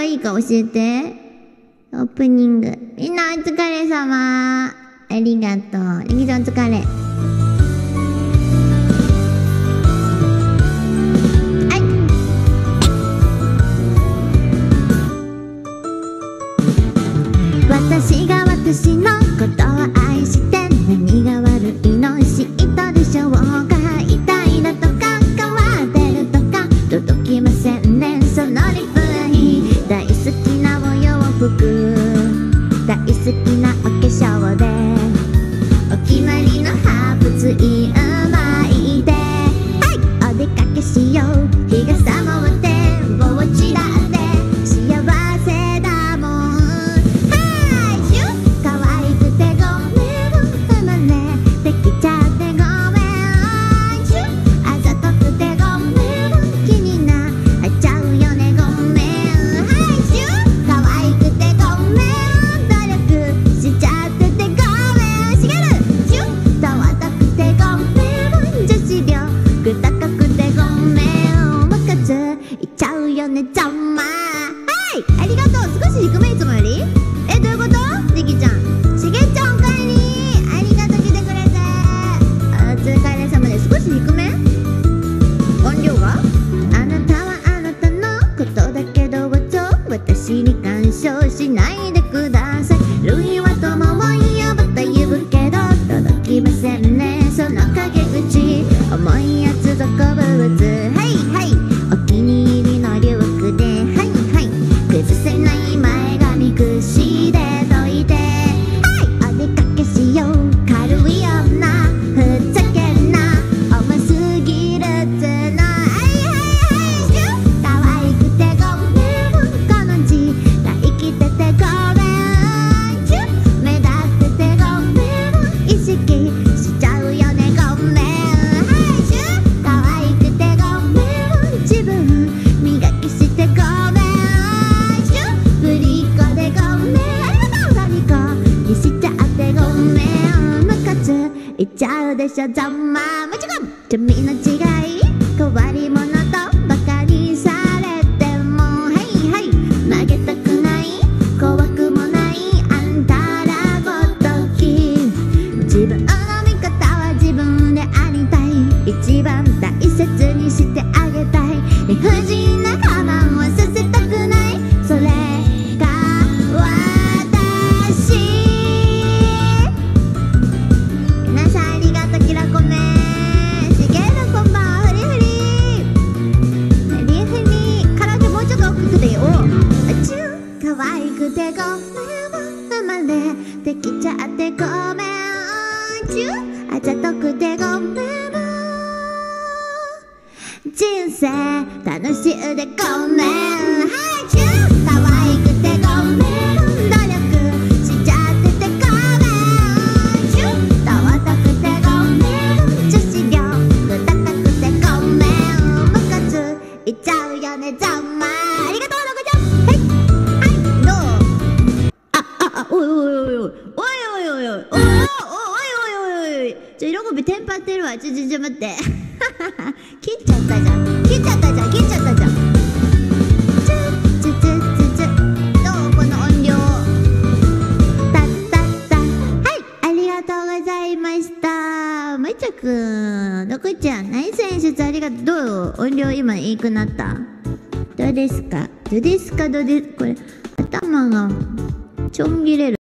がいいか教えて。オープニング。みんなお疲れ様。ありがとう。リキちゃんお疲れ。はい。私が私のことを愛して何が悪いの知ったでしょうか。痛いだとか変わってるとか届きませんねそのリプライ。大好きなお洋服大好きなお化粧でお決まりのハーブツイン巻いて、はい、お出かけしよう。日傘持ってぼっちだって幸せだもん。はいシュッ可愛くてごめん生まれてきちゃってごめん。シュッあざとくてごめん気になっちゃうよねごめん。はいシュッ可愛くてごめん努力しちゃっててごめん。しげるシュッ尊くてごめん女子力高くてごめんムカついちゃうよねざんま。はいありがとう。少し低めいつもより。どういうこと？リキちゃんしげちゃんおかえり。ありがとう来てくれてお疲れ様です。少し低め音量が。あなたはあなたのことだけど私に干渉しないでください。ルイは友を呼ぶと言うけど届きませんねその陰口。重いやつとこぶつはいはいお気に入りのリュックではいはい崩せない前髪くしでといて、はいお出かけしよう。軽い女ふざけんな重すぎるっつーの。はいはいはいシュッ可愛くてごめんこの字が生きててごめん。シュッ目立っててごめん意識しちゃうよねごめん。はいシュッ可愛くてごめん自分磨きしてごめん。シュッぶりっ子でごめんありがとうファミコにしちゃってごめんムカついちゃうでしょざんま。もちろん君の違い変わり者とバカにされてもはいはい曲げたくない怖くもないあんたらごとき自分の味方は自分でありたい。一番大切にしてあげたい。理不尽な我慢はさせたくないそれが私。皆さんありがとうきらこめしげるこんばんはフリフリフリフリカラオケもうちょっと大きくてよ。あちゅ可愛くてごめん生まれてきちゃってごめん。ちゅあざとくてごめん人生楽しゅうでごめん。はいちゅ可愛くてごめん努力しちゃっててごめん。ちゅ尊くてごめん女子力高くてごめんムカついちゃうよねざんま。ありがとうのこちゃん。はいはいどうおいおいおいおいおいおいおいおいおいおいおいおいロゴビテンパってるわ。ちょ待って切っちゃったじゃん切っちゃったじゃん切っちゃったじゃん。どうこの音量たったったはいありがとうございました。まいちゃくんのこちゃんナイス演出ありがとう。どう音量今いいくなった。どうですかどうですかどうですこれ頭がちょん切れる。